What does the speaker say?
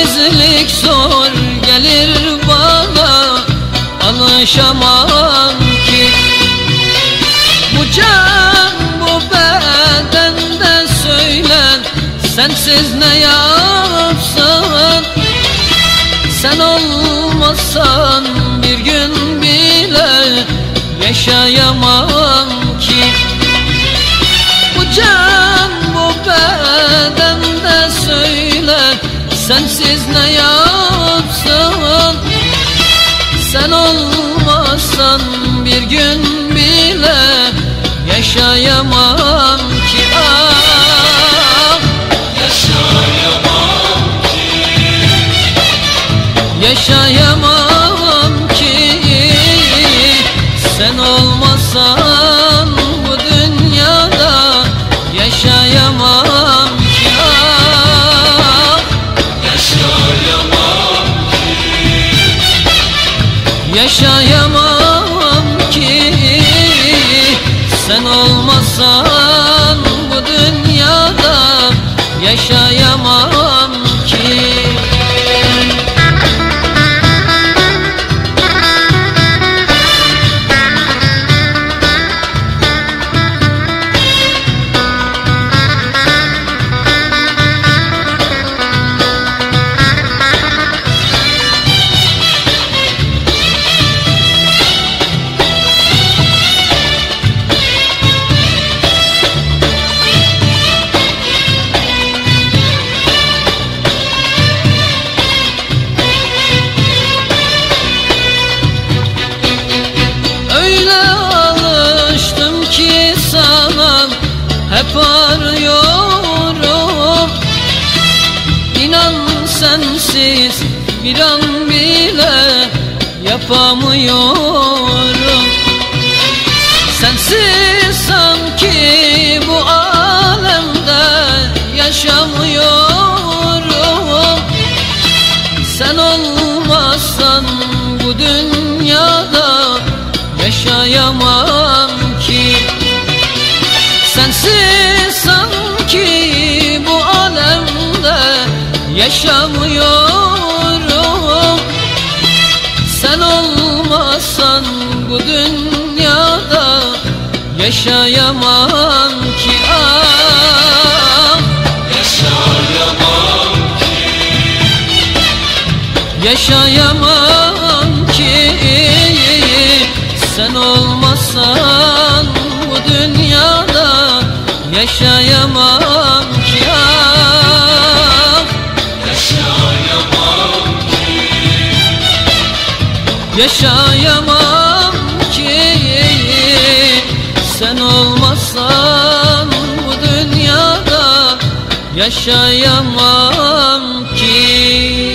Sensizlik zor gelir bana, alışamam ki. Bu can bu bedende söylen, sensiz ne yapsan. Sen olmasan bir gün bile yaşayamam ki. Bu can bu bedende söylen, sensiz ne yapsan. Sen olmasan bir gün bile yaşayamam ki. Ah, yaşayamam ki. Yaşayamam ki. Sen olmasan bu dünyada yaşayamam ki. Ah, yaşayamam ki. yaşayamam ki. Sen olmasan bu dünyada yaşayamam ki. Hep arıyorum, İnan sensiz bir an bile yapamıyorum. Sensiz sanki bu alemde yaşamıyorum. Sen olmazsan bu dünyada yaşayamam ki. Sensiz sanki bu alemde yaşamıyorum. Sen olmasan bu dünyada yaşayamam ki. Ah, yaşayamam ki. yaşayamam ki. Sen olmasan bu dünyada yaşayamam ki. Ah, yaşayamam ki. yaşayamam ki. Sen olmasan bu dünyada yaşayamam ki.